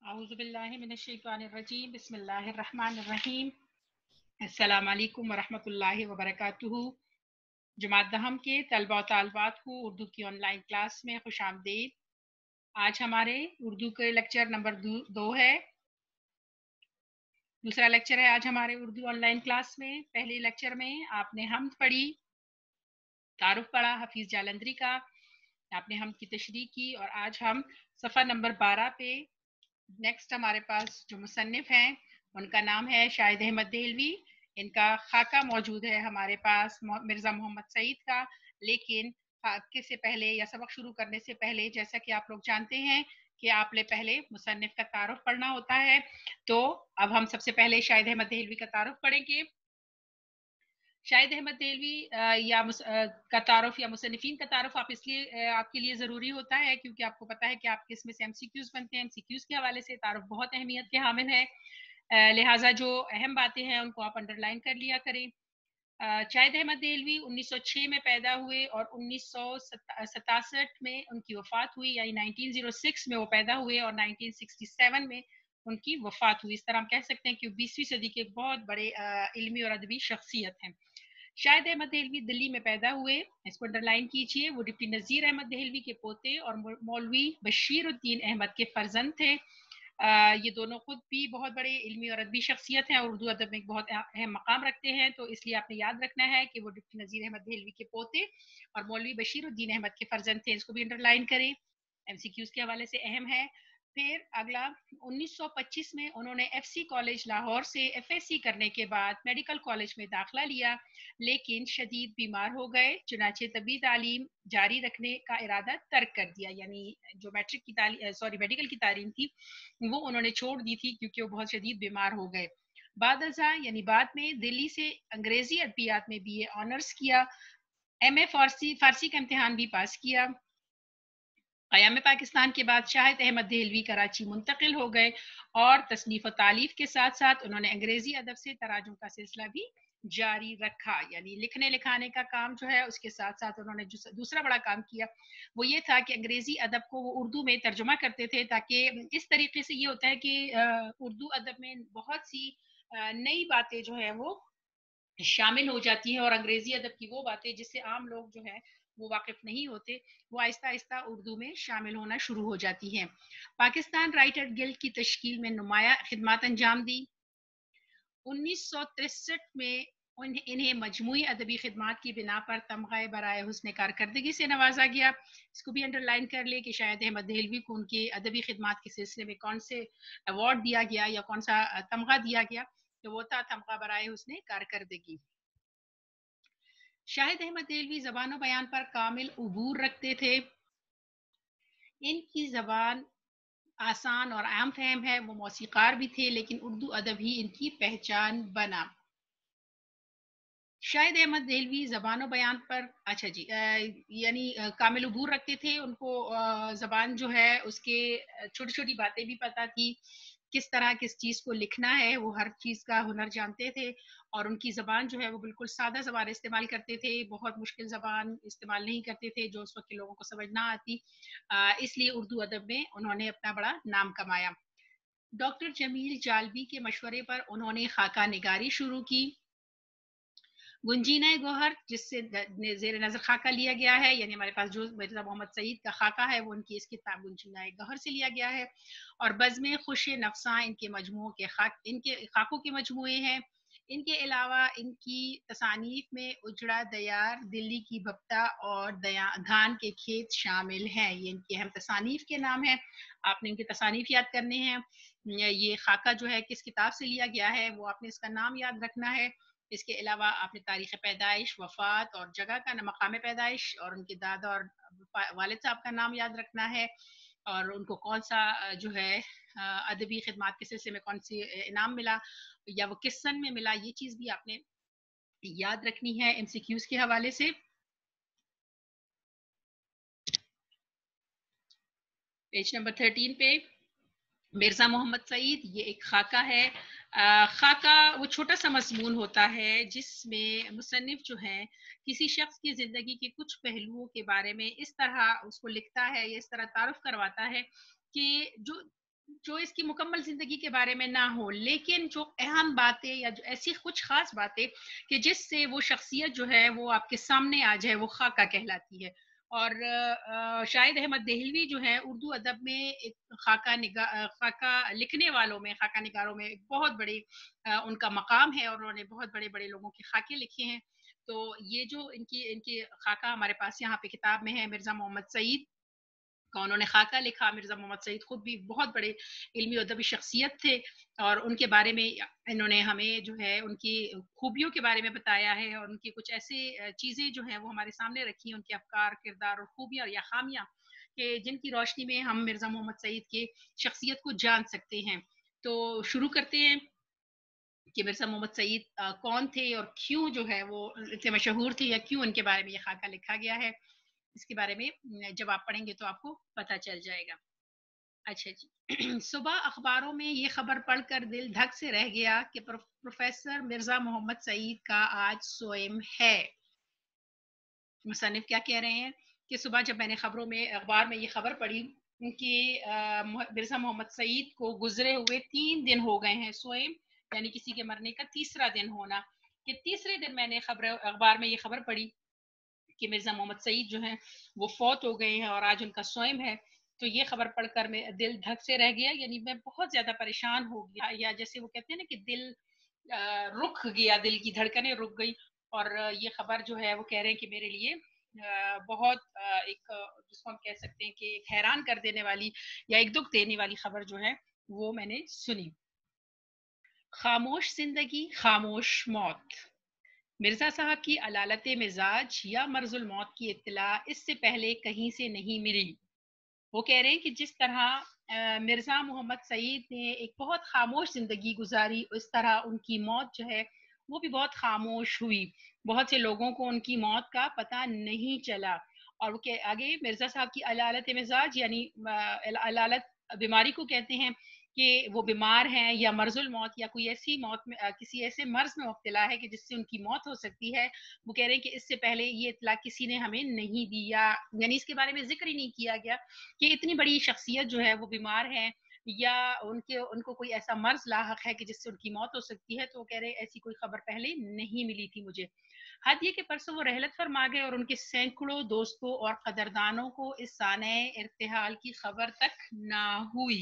اعوذ باللہ من الشیطان الرجیم بسم اللہ الرحمن الرحیم السلام علیکم ورحمۃ اللہ وبرکاتہ۔ جماعت دہم کے طلباء و طالبات کو اردو کی آن لائن کلاس میں خوش آمدید۔ آج ہمارے اردو کے لیکچر نمبر 2 ہے، دوسرا لیکچر ہے آج ہمارے اردو آن لائن کلاس میں۔ پہلے لیکچر میں آپ نے حمد پڑھی، تعارف پڑھا حفیظ جالندری کا، آپ نے حمد کی تشریح کی، اور آج ہم صفحہ نمبر 12 پہ نیکسٹ ہمارے پاس جو مصنف ہیں ان کا نام ہے شاہد احمد دہلوی۔ ان کا خاکہ موجود ہے ہمارے پاس مرزا محمد سعید کا، لیکن خاکے سے پہلے یا سبق شروع کرنے سے پہلے جیسا کہ آپ لوگ جانتے ہیں کہ آپ نے پہلے مصنف کا تعارف پڑھنا ہوتا ہے، تو اب ہم سب سے پہلے شاہد احمد دہلوی کا تعارف پڑھیں گے۔ شاہد احمد دہلوی کا تعارف یا مصنفین کا تعارف آپ کے لیے ضروری ہوتا ہے، کیونکہ آپ کو پتا ہے کہ آپ کے اس میں سے MCQs بنتے ہیں۔ MCQs کے حوالے سے تعارف بہت اہمیت کے حامل ہے، لہٰذا جو اہم باتیں ہیں ان کو آپ انڈر لائن کر لیا کریں۔ شاہد احمد دہلوی 1906 میں پیدا ہوئے اور 1967 میں ان کی وفات ہوئی، یعنی 1906 میں وہ پیدا ہوئے اور 1967 میں ان کی وفات ہوئی۔ اس طرح ہم کہہ سکتے ہیں کہ 20ویں صدی کے ایک بہت بڑے علمی اور ادبی شخصیت ہیں۔ شاہد احمد دہلوی دلی میں پیدا ہوئے، اس کو انڈر لائن کیجیے۔ وہ ڈپٹی نذیر احمد دہلوی کے پوتے اور مولوی بشیر الدین احمد کے فرزند تھے۔ یہ دونوں خود بھی بہت بڑے علمی اور ادبی شخصیت ہیں اور اردو ادب میں ایک بہت اہم مقام رکھتے ہیں، تو اس لیے آپ نے یاد رکھنا ہے کہ وہ ڈپٹی نذیر احمد دہلوی کے پوتے اور مولوی بشیر الدین احمد کے فرزند تھے۔ اس کو بھی انڈر لائن کریں، MCQs کے حوالے سے اہم ہے۔ پھر اگلا 1925 میں انہوں نے FC کالج لاہور سے FSC کرنے کے بعد میڈیکل کالج میں داخلہ لیا، لیکن شدید بیمار ہو گئے، چنانچہ طبی تعلیم جاری رکھنے کا ارادہ ترک کر دیا، یعنی جو میڈیکل کی تعلیم تھی وہ انہوں نے چھوڑ دی تھی کیونکہ وہ بہت شدید بیمار ہو گئے۔ بعد میں دلی سے انگریزی ادبیات میں BA آنرز کیا، MA فارسی کا امتحان بھی پاس کیا۔ قیام پاکستان کے بعد شاہد احمد دہلوی کراچی منتقل ہو گئے اور تصنیف و تالیف کے ساتھ ساتھ انہوں نے انگریزی ادب سے تراجم کا سلسلہ بھی جاری رکھا، یعنی لکھنے لکھانے کا کام جو ہے اس کے ساتھ ساتھ انہوں نے جو دوسرا بڑا کام کیا وہ یہ تھا کہ انگریزی ادب کو وہ اردو میں ترجمہ کرتے تھے، تاکہ اس طریقے سے یہ ہوتا ہے کہ اردو ادب میں بہت سی نئی باتیں جو ہے وہ شامل ہو جاتی ہیں، اور انگریزی ادب کی وہ باتیں جس سے عام لوگ جو ہیں وہ واقف نہیں ہوتے وہ آہستہ آہستہ اردو میں شامل ہونا شروع ہو جاتی ہیں۔ پاکستان رائٹر گلڈ کی تشکیل میں نمایاں خدمات انجام دی۔ 1963 میں انہیں مجموعی ادبی خدمات کی بنا پر تمغہ برائے حسن کارکردگی سے نوازا گیا۔ اس کو بھی انڈر لائن کر لے کہ شاہد احمد دہلوی کو ان کے ادبی خدمات کے سلسلے میں کون سے ایوارڈ دیا گیا یا کون سا تمغہ دیا گیا، تو وہ تھا تمغہ برائے حسن کارکردگی۔ شاہد احمد دہلوی زبان و بیان پر کامل عبور رکھتے تھے، ان کی زبان آسان اور عام فہم ہے۔ وہ موسیقار بھی تھے لیکن اردو ادب ہی ان کی پہچان بنا۔ شاہد احمد دہلوی زبان و بیان پر یعنی کامل عبور رکھتے تھے، ان کو زبان جو ہے اس کے چھوٹی چھوٹی باتیں بھی پتہ تھی، کس طرح کس چیز کو لکھنا ہے، وہ ہر چیز کا ہنر جانتے تھے، اور ان کی زبان جو ہے وہ بالکل سادہ زبان استعمال کرتے تھے، بہت مشکل زبان استعمال نہیں کرتے تھے جو اس وقت کے لوگوں کو سمجھ نہ آتی، اس لیے اردو ادب میں انہوں نے اپنا بڑا نام کمایا۔ ڈاکٹر جمیل جالبی کے مشورے پر انہوں نے خاکہ نگاری شروع کی۔ گنجینہ گوہر جس سے زیر نظر خاکہ لیا گیا ہے، یعنی ہمارے پاس جو مرزا محمد سعید کا خاکہ ہے وہ ان کی اس کتاب گنجینہ گوہر سے لیا گیا ہے، اور بزم خوش نفساں ان کے خاکوں کے مجموعے ہیں۔ ان کے علاوہ ان کی تصانیف میں اجڑا دیار، دلی کی بھپتا اور دھان کے کھیت شامل ہیں، یہ ان کی اہم تصانیف کے نام ہیں، آپ نے ان کے تصانیف یاد کرنے ہیں۔ یہ خاکہ جو ہے کس کتاب سے لیا گیا ہے وہ آپ نے اس کا نام یاد رکھنا ہے۔ اس کے علاوہ آپ نے تاریخ پیدائش، وفات اور جگہ کا مقام پیدائش اور ان کے دادا اور والد صاحب کا نام یاد رکھنا ہے، اور ان کو کون سا جو ہے ادبی خدمات کے سلسلے میں کون سی انعام ملا یا وہ کس سن میں ملا، یہ چیز بھی آپ نے یاد رکھنی ہے MCQs کے حوالے سے۔ پیج نمبر 13 پہ مرزا محمد سعید، یہ ایک خاکہ ہے۔ خاکہ وہ چھوٹا سا مضمون ہوتا ہے جس میں مصنف جو ہیں کسی شخص کی زندگی کے کچھ پہلوؤں کے بارے میں اس طرح اس کو لکھتا ہے یا اس طرح تعارف کرواتا ہے کہ جو جو اس کی مکمل زندگی کے بارے میں نہ ہو، لیکن جو اہم باتیں یا جو ایسی کچھ خاص باتیں کہ جس سے وہ شخصیت جو ہے وہ آپ کے سامنے آ جائے، وہ خاکہ کہلاتی ہے۔ اور شاہد احمد دہلوی جو ہے اردو ادب میں ایک خاکہ لکھنے والوں میں، خاکہ نگاروں میں ایک بہت بڑی ان کا مقام ہے، اور انہوں نے بہت بڑے بڑے لوگوں کے خاکے لکھے ہیں۔ تو یہ جو ان کی خاکہ ہمارے پاس یہاں پہ کتاب میں ہے، مرزا محمد سعید کا انہوں نے خاکہ لکھا۔ مرزا محمد سعید خود بھی بہت بڑے علمی و ادبی شخصیت تھے، اور ان کے بارے میں انہوں نے ہمیں جو ہے ان کی خوبیوں کے بارے میں بتایا ہے، اور ان کی کچھ ایسے چیزیں جو ہیں وہ ہمارے سامنے رکھی ہیں، ان کے افکار، کردار اور خوبیاں یا خامیاں، کہ جن کی روشنی میں ہم مرزا محمد سعید کے شخصیت کو جان سکتے ہیں۔ تو شروع کرتے ہیں کہ مرزا محمد سعید کون تھے، اور کیوں جو ہے وہ اتنے مشہور تھے، یا کیوں ان کے بارے میں یہ خاکہ لکھا گیا ہے۔ اس کے بارے میں جب آپ پڑھیں گے تو آپ کو پتہ چل جائے گا۔ اچھا جی، صبح اخباروں میں یہ خبر پڑھ کر دل دھک سے رہ گیا کہ پروفیسر مرزا محمد سعید کا آج سوئم ہے۔ مصنف کیا کہہ رہے ہیں کہ صبح جب میں نے خبروں میں، اخبار میں یہ خبر پڑھی کہ مرزا محمد سعید کو گزرے ہوئے 3 دن ہو گئے ہیں، سوئم یعنی کسی کے مرنے کا تیسرا دن ہونا، کہ تیسرے دن میں نے اخبار میں یہ خبر پڑھی کہ مرزا محمد سعید جو ہیں وہ فوت ہو گئے ہیں، اور آج ان کا سوئم ہے۔ تو یہ خبر پڑھ کر میں دل دھک سے رہ گیا، یعنی میں بہت زیادہ پریشان ہو گیا، یا جیسے وہ کہتے ہیں نا کہ دل رک گیا، دل کی دھڑکنیں رک گئی۔ اور یہ خبر جو ہے وہ کہہ رہے ہیں کہ میرے لیے بہت ایک جس کو ہم کہہ سکتے ہیں کہ ایک حیران کر دینے والی یا ایک دکھ دینے والی خبر جو ہے وہ میں نے سنی۔ خاموش زندگی، خاموش موت۔ مرزا صاحب کی علالت مزاج یا مرض الموت کی اطلاع اس سے پہلے کہیں سے نہیں ملی۔ وہ کہہ رہے ہیں کہ جس طرح مرزا محمد سعید نے ایک بہت خاموش زندگی گزاری، اس طرح ان کی موت جو ہے وہ بھی بہت خاموش ہوئی، بہت سے لوگوں کو ان کی موت کا پتہ نہیں چلا۔ اور وہ کہ آگے مرزا صاحب کی علالت مزاج یعنی علالت بیماری کو کہتے ہیں، کہ وہ بیمار ہیں یا مرض الموت یا کوئی ایسی موت میں کسی ایسے مرض میں مبتلا ہے کہ جس سے ان کی موت ہو سکتی ہے۔ وہ کہہ رہے ہیں کہ اس سے پہلے یہ اطلاع کسی نے ہمیں نہیں دیا، یعنی اس کے بارے میں ذکر ہی نہیں کیا گیا کہ اتنی بڑی شخصیت جو ہے وہ بیمار ہے، یا ان کو کوئی ایسا مرض لاحق ہے کہ جس سے ان کی موت ہو سکتی ہے۔ تو وہ کہہ رہے ایسی کوئی خبر پہلے نہیں ملی تھی مجھے۔ حد یہ کہ پرسوں وہ رحلت فرما گئے، اور ان کے سینکڑوں دوستوں اور قدردانوں کو اس سانح ارتحال کی خبر تک نہ ہوئی۔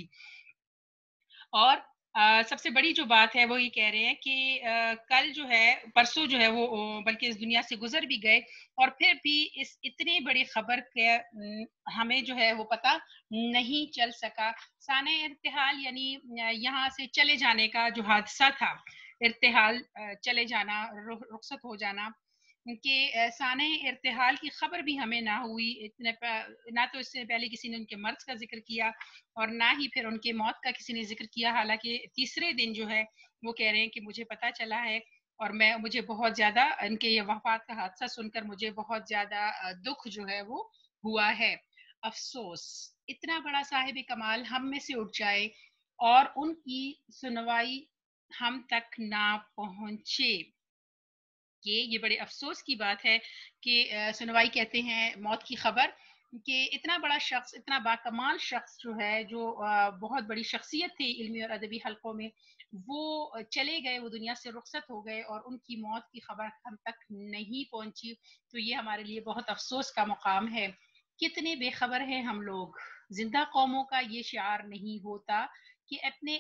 اور سب سے بڑی جو بات ہے وہ یہ کہہ رہے ہیں کہ کل جو ہے، پرسوں جو ہے وہ بلکہ اس دنیا سے گزر بھی گئے، اور پھر بھی اس اتنی بڑی خبر کے ہمیں جو ہے وہ پتہ نہیں چل سکا۔ سانح ارتحال یعنی یہاں سے چلے جانے کا جو حادثہ تھا، ارتحال چلے جانا، رخصت ہو جانا، کہ سانح ارتحال کی خبر بھی ہمیں نہ ہوئی۔ نہ تو اس سے پہلے کسی نے ان کے مرض کا ذکر کیا، اور نہ ہی پھر ان کے موت کا کسی نے ذکر کیا، حالانکہ تیسرے دن جو ہے وہ کہہ رہے ہیں کہ مجھے پتہ چلا ہے، اور مجھے بہت زیادہ ان کے یہ وفات کا حادثہ سن کر مجھے بہت زیادہ دکھ جو ہے وہ ہوا ہے۔ افسوس اتنا بڑا صاحب کمال ہم میں سے اٹھ جائے اور ان کی سنوائی ہم تک نہ پہنچے، کہ یہ بڑے افسوس کی بات ہے کہ سنوائی کہتے ہیں موت کی خبر، کہ اتنا بڑا شخص، اتنا باکمال شخص جو ہے، جو بہت بڑی شخصیت تھی علمی اور ادبی حلقوں میں، وہ چلے گئے، وہ دنیا سے رخصت ہو گئے، اور ان کی موت کی خبر ہم تک نہیں پہنچی۔ تو یہ ہمارے لیے بہت افسوس کا مقام ہے۔ کتنے بے خبر ہیں ہم لوگ، زندہ قوموں کا یہ شعار نہیں ہوتا کہ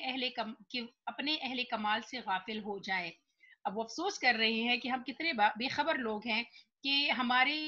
اپنے اہل کمال سے غافل ہو جائیں۔ اب وہ افسوس کر رہے ہیں کہ ہم کتنے بے خبر لوگ ہیں، کہ ہمارے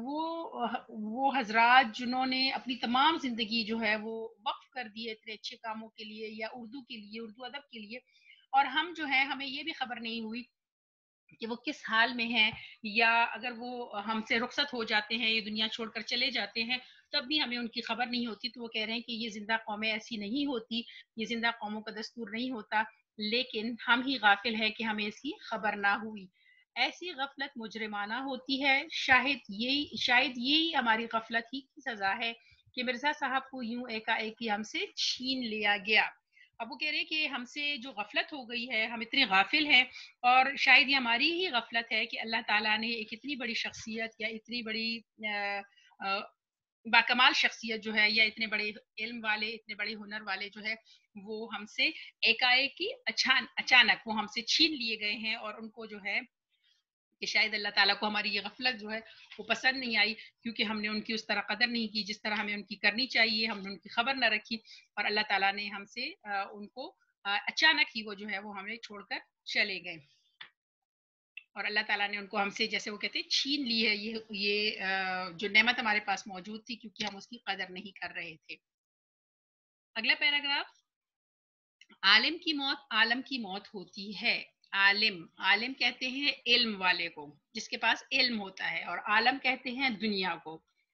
وہ حضرات جنہوں نے اپنی تمام زندگی جو ہے وہ وقف کر دی ہے اتنے اچھے کاموں کے لیے، یا اردو کے لیے، اردو ادب کے لیے، اور ہم جو ہے ہمیں یہ بھی خبر نہیں ہوئی کہ وہ کس حال میں ہیں، یا اگر وہ ہم سے رخصت ہو جاتے ہیں، یہ دنیا چھوڑ کر چلے جاتے ہیں، تب بھی ہمیں ان کی خبر نہیں ہوتی۔ تو وہ کہہ رہے ہیں کہ یہ زندہ قومیں ایسی نہیں ہوتی، یہ زندہ قوموں کا دستور نہیں ہوتا، لیکن ہم ہی غافل ہیں کہ ہمیں اس کی خبر نہ ہوئی۔ ایسی غفلت مجرمانہ ہوتی ہے، شاید یہی ہماری غفلت ہی کی سزا ہے کہ مرزا صاحب کو یوں ایک ہم سے چھین لیا گیا۔ اب وہ کہہ رہے ہیں کہ ہم سے جو غفلت ہو گئی ہے، ہم اتنے غافل ہیں، اور شاید یہ ہماری ہی غفلت ہے کہ اللہ تعالیٰ نے ایک اتنی بڑی شخصیت یا اتنی بڑی बाकमाल शख्सियत जो है या इतने बड़े इल्म वाले, इतने बड़े हुनर वाले जो है वो हमसे एकाएक ही अचानक वो हमसे छीन लिए गए हैं, और उनको जो है कि शायद अल्लाह ताला को हमारी ये गफलत जो है वो पसंद नहीं आई, क्योंकि हमने उनकी उस तरह कदर नहीं की जिस तरह हमें उनकी करनी चाहिए, हमने उनकी खबर न रखी, और अल्लाह ताला ने हमसे उनको अचानक ही वो जो है वो हमें छोड़कर चले गए, और अल्लाह ताला ने उनको हमसे, जैसे वो कहते हैं, छीन ली है ये जो नेमत हमारे पास मौजूद थी, क्योंकि हम उसकी कदर नहीं कर रहे थे। अगला पैराग्राफ, आलम की मौत होती है। आलिम, आलिम कहते हैं इल्म वाले को, जिसके पास इल्म होता है, और आलम कहते हैं दुनिया को।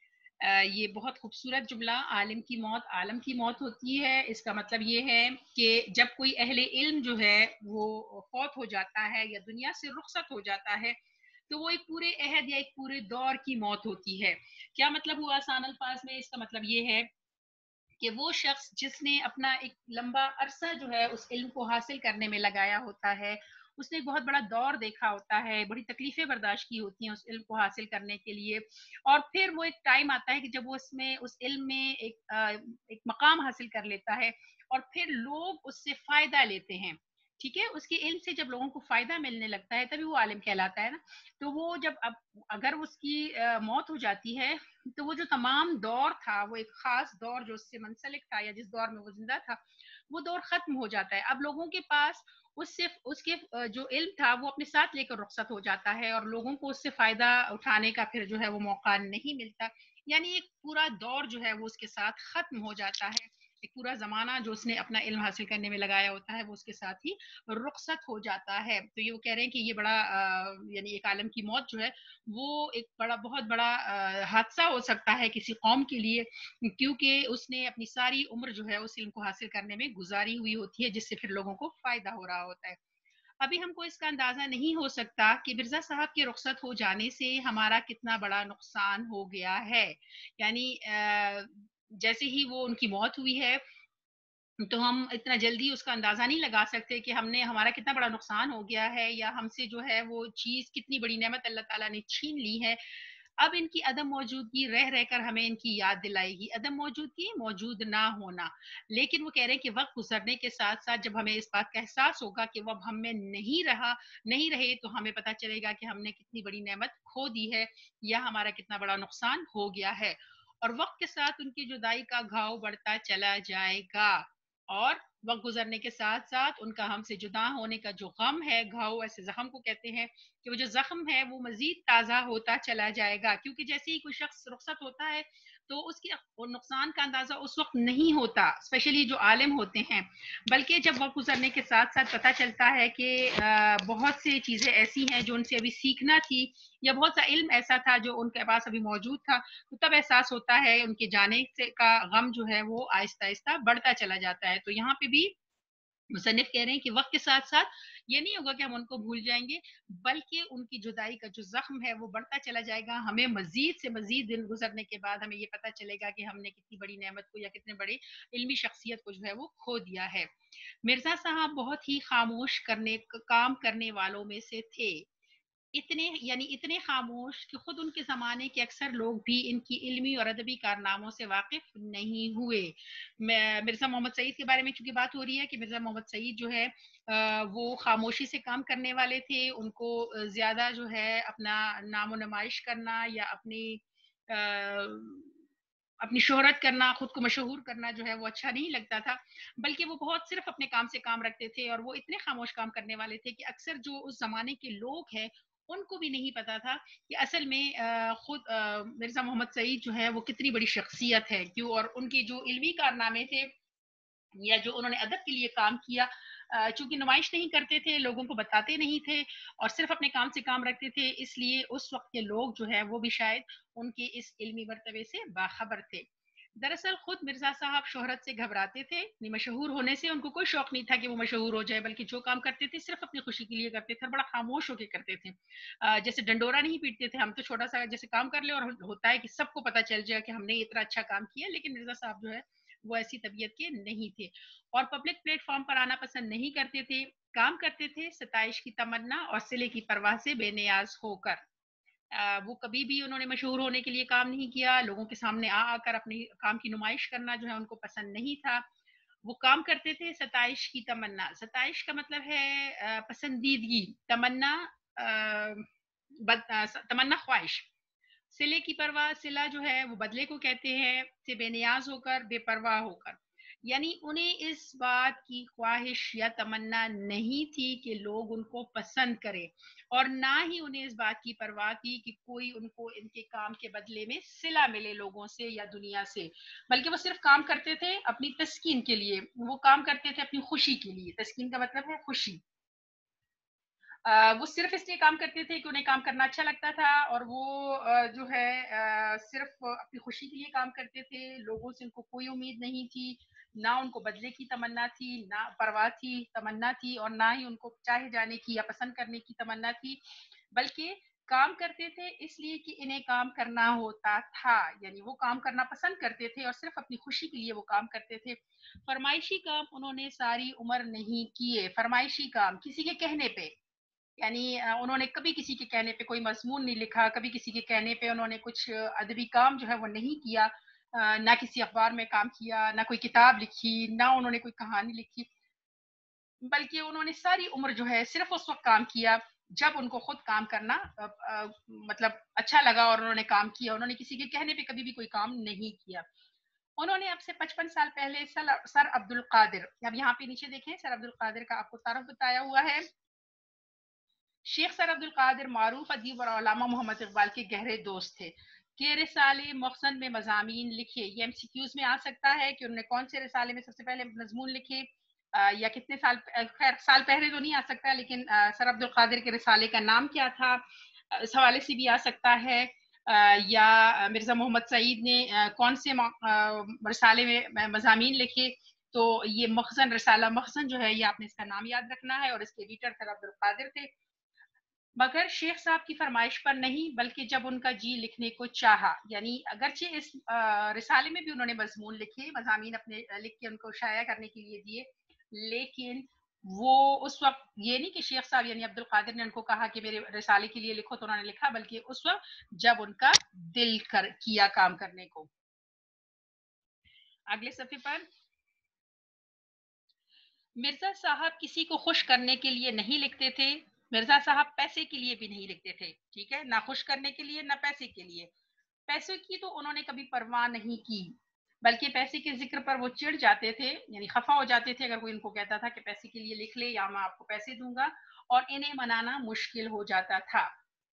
ये बहुत खूबसूरत जुमला, आलम की मौत होती है, इसका मतलब ये है कि जब कोई अहले इल्म जो है वो फौत हो जाता है या दुनिया से रुखसत हो जाता है, तो वो एक पूरे अहद या एक पूरे दौर की मौत होती है। क्या मतलब हुआ आसान अल्फाज में? इसका मतलब ये है कि वो शख्स जिसने अपना एक लंबा अरसा जो है उस इल्म को हासिल करने में लगाया होता है, उसने एक बहुत बड़ा दौर देखा होता है, बड़ी तकलीफें बर्दाश्त की होती हैं उस इल्म को हासिल करने के लिए, और फिर वो एक टाइम आता है कि जब वो उसमें उस इल्म में एक मकाम हासिल कर लेता है, और फिर लोग उससे फ़ायदा लेते हैं। ठीक है? उसके इल्म से जब लोगों को फ़ायदा मिलने लगता है, तभी वो आलिम कहलाता है ना। तो वो जब अब अगर उसकी मौत हो जाती है, तो वो जो तमाम दौर था, वो एक ख़ास दौर जो उससे मुंसलिक था या जिस दौर में वो ज़िंदा था, वो दौर ख़त्म हो जाता है। अब लोगों के पास उससे उसके जो इल्म था वो अपने साथ लेकर रुखसत हो जाता है, और लोगों को उससे फ़ायदा उठाने का फिर जो है वो मौका नहीं मिलता। यानी एक पूरा दौर जो है वो उसके साथ ख़त्म हो जाता है। एक पूरा ज़माना जो उसने अपना इल्म हासिल करने में लगाया होता है, वो उसके साथ ही रुखसत हो जाता है। तो ये वो कह रहे हैं कि ये बड़ा यानी एक आलिम की मौत जो है वो एक बहुत बड़ा हादसा हो सकता है किसी कौम के लिए, क्योंकि उसने अपनी सारी उम्र जो है उस इल्म को हासिल करने में गुजारी हुई होती है, जिससे फिर लोगों को फायदा हो रहा होता है। अभी हमको इसका अंदाजा नहीं हो सकता कि मिर्जा साहब के रुखसत हो जाने से हमारा कितना बड़ा नुकसान हो गया है। यानी जैसे ही वो उनकी मौत हुई है, तो हम इतना जल्दी उसका अंदाज़ा नहीं लगा सकते कि हमारा कितना बड़ा नुकसान हो गया है, या हमसे जो है वो चीज़, कितनी बड़ी नेमत अल्लाह ताला ने छीन ली है। अब इनकी अदम मौजूदगी रह रहकर हमें इनकी याद दिलाएगी, अदम मौजूदगी, मौजूद ना होना। लेकिन वो कह रहे हैं कि वक़्त गुज़रने के साथ-साथ जब हमें इस बात का एहसास होगा कि वो अब हम में नहीं रहे, तो हमें पता चलेगा कि हमने कितनी बड़ी नेमत खो दी है, या हमारा कितना बड़ा नुकसान हो गया है। और वक़्त के साथ उनकी जुदाई का घाव बढ़ता चला जाएगा, और वक़्त गुज़रने के साथ-साथ उनका हमसे जुदा होने का जो गम है, घाव ऐसे ज़ख्म को कहते हैं, कि वो जो ज़ख्म है वो मज़ीद ताज़ा होता चला जाएगा, क्योंकि जैसे ही कोई शख्स रुखसत होता है, तो उसकी वो नुकसान का अंदाज़ा उस वक़्त नहीं होता, स्पेशली जो आलिम होते हैं। बल्कि जब वक़्त गुज़रने के साथ-साथ पता चलता है कि बहुत सी चीज़ें ऐसी हैं जो उनसे अभी सीखना थी, या बहुत सा इल्म ऐसा था जो उनके पास अभी मौजूद था, तो तब एहसास होता है, उनके जाने से का गम जो है वो आहिस्ता-आहिस्ता बढ़ता चला जाता है। तो यहाँ पे भी मुसन्निफ कह रहे हैं कि वक़्त के साथ-साथ ये नहीं होगा कि हम उनको भूल जाएँगे, बल्कि उनकी जुदाई का जो ज़ख्म है वो बढ़ता चला जाएगा। हमें मज़ीद से मज़ीद दिन गुज़रने के बाद हमें ये पता चलेगा कि हमने कितनी बड़ी नेमत को या कितने बड़े इल्मी शख्सियत को जो है वो खो दिया है। मिर्ज़ा साहब बहुत ही खामोश काम करने वालों में से थे। इतने खामोश कि खुद उनके ज़माने के अक्सर लोग भी इनकी इल्मी और अदबी कारनामों से वाकिफ़ नहीं हुए। मिर्ज़ा मोहम्मद सईद के बारे में चूँकि बात हो रही है कि मिर्ज़ा मोहम्मद सईद जो है वो खामोशी से काम करने वाले थे। उनको ज़्यादा जो है अपना नामो नुमाइश करना, या अ, अपनी शोहरत करना, खुद को मशहूर करना जो है वो अच्छा नहीं लगता था। बल्कि वो बहुत सिर्फ़ अपने काम से काम रखते थे, और वो इतने खामोश काम करने वाले थे कि अक्सर जो उस ज़माने के लोग हैं, उनको भी नहीं पता था कि असल में मिर्ज़ा मोहम्मद सईद जो है वो कितनी बड़ी शख्सियत है, क्यों, और उनके जो इल्मी कारनामे थे या जो उन्होंने अदब के लिए काम किया, चूँकि नुमाइश नहीं करते थे, लोगों को बताते नहीं थे, और सिर्फ़ अपने काम से काम रखते थे, इसलिए उस वक़्त के लोग जो हैं वो भी शायद उनके इस इल्मी मर्तबे से बाख़बर थे। दरअसल खुद मिर्ज़ा साहब शोहरत से घबराते थे, मशहूर होने से उनको कोई शौक नहीं था कि वो मशहूर हो जाए, बल्कि जो काम करते थे सिर्फ़ अपनी खुशी के लिए करते थे, और बड़ा खामोश होके करते थे। जैसे डंडोरा नहीं पीटते थे, हम तो छोटा-सा जैसे काम कर लें और होता है कि सबको पता चल जाए कि हमने इतना अच्छा काम किया, लेकिन मिर्ज़ा साहब जो है वो ऐसी तबीयत के नहीं थे, और पब्लिक प्लेटफ़ॉर्म पर आना पसंद नहीं करते थे। काम करते थे सताइश की तमन्ना और सिले की परवाह से बेनियाज़ होकर। وہ کبھی بھی انہوں نے مشہور ہونے کے لیے کام نہیں کیا، لوگوں کے سامنے آ کر اپنے کام کی نمائش کرنا جو ہے ان کو پسند نہیں تھا. وہ کام کرتے تھے ستائش کی تمنا. ستائش کا مطلب ہے پسندیدگی، تمنا، تمنا خواہش. صلے کی پرواہ، صلہ جو ہے وہ بدلے کو کہتے ہیں، سے بے نیاز ہو کر، بے پرواہ ہو کر. یعنی انہیں اس بات کی خواہش یا تمنا نہیں تھی کہ لوگ ان کو پسند کرے، اور نہ ہی انہیں اس بات کی پرواہ تھی کہ کوئی ان کو ان کے کام کے بدلے میں صلہ ملے لوگوں سے یا دنیا سے. بلکہ وہ صرف کام کرتے تھے اپنی تسکین کے لیے، وہ کام کرتے تھے اپنی خوشی کے لیے. تسکین کا مطلب ہے خوشی. وہ صرف اس لیے کام کرتے تھے کہ انہیں کام کرنا اچھا لگتا تھا، اور وہ جو ہے صرف اپنی خوشی کے لیے کام کرتے تھے. لوگوں سے ان کو کوئی امید نہیں تھی، نہ ان کو بدلے کی تمنا تھی، نہ پرواہ تھی، تمنا تھی، اور نہ ہی ان کو چاہے جانے کی یا پسند کرنے کی تمنا تھی. بلکہ کام کرتے تھے اس لیے کہ انہیں کام کرنا ہوتا تھا. یعنی وہ کام کرنا پسند کرتے تھے اور صرف اپنی خوشی کے لیے وہ کام کرتے تھے. فرمائشی کام انہوں نے ساری عمر نہیں کیے. فرمائشی کام کسی کے کہنے پہ، یعنی انہوں نے کبھی کسی کے کہنے پہ کوئی مضمون نہیں لکھا، کبھی کسی کے کہنے پہ انہوں نے کچھ ادبی کام جو ہے وہ نہیں کیا، نہ کسی اخبار میں کام کیا، نہ کوئی کتاب لکھی، نہ انہوں نے کوئی کہانی لکھی. بلکہ انہوں نے ساری عمر جو ہے صرف اس وقت کام کیا جب ان کو خود کام کرنا مطلب اچھا لگا، اور انہوں نے کام کیا. انہوں نے کسی کے کہنے پہ کبھی بھی کوئی کام نہیں کیا. انہوں نے اب سے 55 سال پہلے سر عبد القادر، اب یہاں پہ نیچے دیکھیں، سر عبد القادر کا آپ کو تعارف بتایا ہوا ہے. شیخ سر عبد القادر معروف ادیب اور علامہ محمد اقبال کے گہرے دوست تھے. کہ رسالے مخزن میں مضامین لکھے. یہ MCQs میں آ سکتا ہے کہ انہوں نے کون سے رسالے میں سب سے پہلے مضمون لکھے، یا کتنے سال، خیر سال پہلے تو نہیں آ سکتا، لیکن سر عبد القادر کے رسالے کا نام کیا تھا اس حوالے سے بھی آ سکتا ہے. یا مرزا محمد سعید نے کون سے رسالے میں مضامین لکھے. تو یہ مخزن، رسالہ مخزن جو ہے، یہ آپ نے اس کا نام یاد رکھنا ہے، اور اس کے ایڈیٹر سر عبد القادر تھے. مگر شیخ صاحب کی فرمائش پر نہیں، بلکہ جب ان کا جی لکھنے کو چاہا. یعنی اگرچہ اس رسالے میں بھی انہوں نے مضمون لکھے، مضامین اپنے لکھ کے ان کو شائع کرنے کے لیے دیے، لیکن وہ اس وقت یہ نہیں کہ شیخ صاحب یعنی عبد القادر نے ان کو کہا کہ میرے رسالے کے لیے لکھو تو انہوں نے لکھا، بلکہ اس وقت جب ان کا دل کیا کام کرنے کو. اگلے صفحے پر، مرزا صاحب کسی کو خوش کرنے کے لیے نہیں لکھتے تھے. مرزا صاحب پیسے کے لیے بھی نہیں لکھتے تھے، ٹھیک ہے، نہ خوش کرنے کے لیے نہ پیسے کے لیے. پیسے کی تو انہوں نے کبھی پرواہ نہیں کی، بلکہ پیسے کے ذکر پر وہ چڑ جاتے تھے، یعنی خفا ہو جاتے تھے اگر کوئی ان کو کہتا تھا کہ پیسے کے لیے لکھ لے یا میں آپ کو پیسے دوں گا، اور انہیں منانا مشکل ہو جاتا تھا.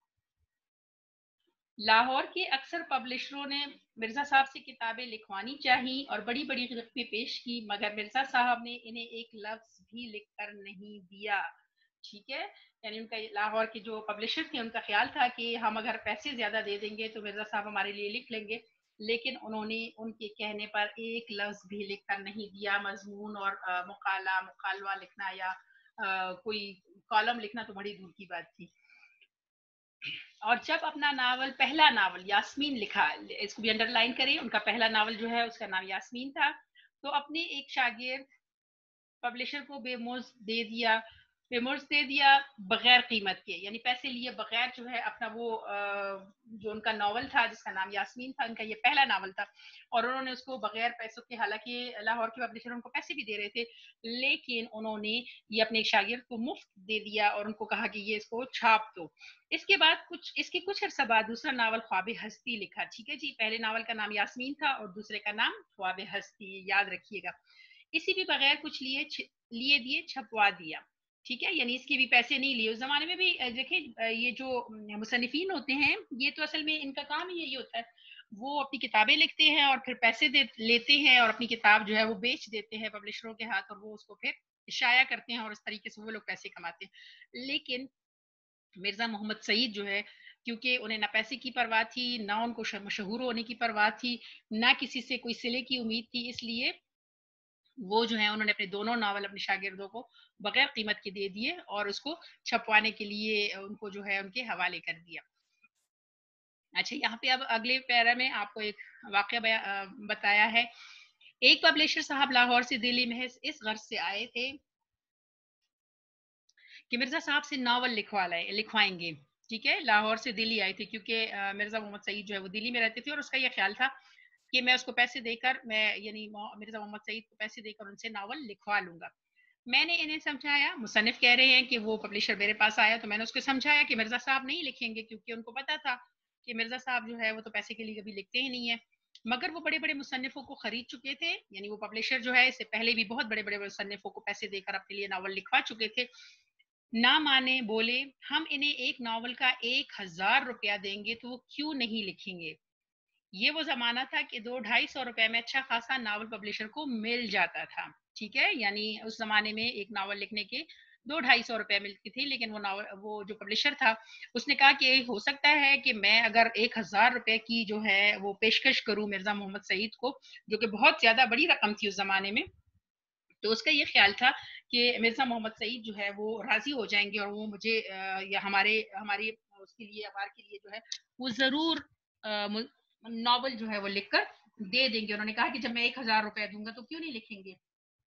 لاہور کے اکثر پبلشروں نے مرزا صاحب سے کتابیں لکھوانی چاہییں اور بڑی بڑی رقمیں پیش کی، مگر مرزا صاحب نے انہیں ایک لفظ بھی لکھ کر نہیں دیا. ٹھیک ہے، یعنی ان کا لاہور کے جو پبلشر تھے ان کا خیال تھا کہ ہم اگر پیسے زیادہ دے دیں گے تو مرزا صاحب ہمارے لیے لکھ لیں گے، لیکن انہوں نے ان کے کہنے پر ایک لفظ بھی لکھ کر نہیں دیا. مضمون اور مقالوہ لکھنا یا کوئی کالم لکھنا تو بڑی دور کی بات تھی. اور جب اپنا ناول، پہلا ناول یاسمین لکھا، اس کو بھی انڈر لائن کریں، ان کا پہلا ناول جو ہے اس کا نام یاسمین تھا، تو اپنے ایک شاگرد پبلشر کو بے مرز دے دیا بغیر قیمت کے، یعنی پیسے لیے بغیر جو ہے اپنا وہ جو ان کا ناول تھا جس کا نام یاسمین تھا، ان کا یہ پہلا ناول تھا، اور انہوں نے اس کو بغیر پیسوں کے، حالانکہ لاہور کے پبلشر ان کو پیسے بھی دے رہے تھے، لیکن انہوں نے یہ اپنے شاگرد کو مفت دے دیا اور ان کو کہا کہ یہ اس کو چھاپ دو. اس کے بعد اس کے کچھ عرصہ بعد دوسرا ناول خواب ہستی لکھا. ٹھیک ہے جی، پہلے ناول کا نام یاسمین تھا اور دوسرے کا نام خواب ہستی، یاد رکھیے گا. اسی بھی بغیر کچھ لیے دیے چھپوا دیا. ٹھیک ہے، یعنی اس کے بھی پیسے نہیں لیے. اس زمانے میں بھی دیکھیں یہ جو مصنفین ہوتے ہیں یہ تو اصل میں ان کا کام ہی یہی ہوتا ہے، وہ اپنی کتابیں لکھتے ہیں اور پھر پیسے لیتے ہیں اور اپنی کتاب جو ہے وہ بیچ دیتے ہیں پبلشروں کے ہاتھ، اور وہ اس کو پھر شائع کرتے ہیں اور اس طریقے سے وہ لوگ پیسے کماتے ہیں. لیکن مرزا محمد سعید جو ہے، کیونکہ انہیں نہ پیسے کی پرواہ تھی، نہ ان کو مشہور ہونے کی پرواہ تھی، نہ کسی سے کوئی صلے کی امید تھی، اس لیے وہ جو ہے انہوں نے اپنے دونوں ناول اپنے شاگردوں کو بغیر قیمت کے دے دیے اور اس کو چھپوانے کے لیے ان کو جو ہے ان کے حوالے کر دیا. اچھا، یہاں پہ اب اگلے پیرا میں آپ کو ایک واقعہ بتایا ہے. ایک پبلشر صاحب لاہور سے دلی محض اس غرض سے آئے تھے کہ مرزا صاحب سے ناول لکھوائیں گے. ٹھیک ہے، لاہور سے دلی آئی تھی کیونکہ مرزا محمد سعید جو ہے وہ دلی میں رہتے تھے اور اس کا یہ خیال تھا کہ میں اس کو پیسے دے کر میں یعنی مرزا محمد سعید کو پیسے دے کر ان سے ناول لکھوا لوں گا. میں نے انہیں سمجھایا، مصنف کہہ رہے ہیں کہ وہ پبلشر میرے پاس آیا تو میں نے اس کو سمجھایا کہ مرزا صاحب نہیں لکھیں گے، کیونکہ ان کو پتا تھا کہ مرزا صاحب جو ہے وہ تو پیسے کے لیے کبھی لکھتے ہی نہیں ہیں. مگر وہ بڑے بڑے مصنفوں کو خرید چکے تھے، یعنی وہ پبلشر جو ہے اس سے پہلے بھی بہت بڑے بڑے مصنفوں کو پیسے دے کر اپنے لیے ناول لکھوا چکے تھے. نہ مانے، بولے ہم انہیں ایک ناول کا 1000 روپیہ دیں گے تو وہ کیوں نہیں لکھیں گے. یہ وہ زمانہ تھا کہ 200-250 روپے میں اچھا خاصا ناول پبلشر کو مل جاتا تھا. ٹھیک ہے، یعنی اس زمانے میں ایک ناول لکھنے کے 200-250 روپے ملتی تھی. لیکن وہ جو پبلشر تھا اس نے کہا کہ ہو سکتا ہے کہ میں اگر 1000 روپے کی جو ہے وہ پیشکش کروں مرزا محمد سعید کو، جو کہ بہت زیادہ بڑی رقم تھی اس زمانے میں، تو اس کا یہ خیال تھا کہ مرزا محمد سعید جو ہے وہ راضی ہو جائیں گے اور وہ مجھے یا ہماری اس کے لیے اخبار کے لیے جو ہے وہ ضرور ناول جو ہے وہ لکھ کر دے دیں گے. انہوں نے کہا کہ جب میں 1000 روپے دوں گا تو کیوں نہیں لکھیں گے.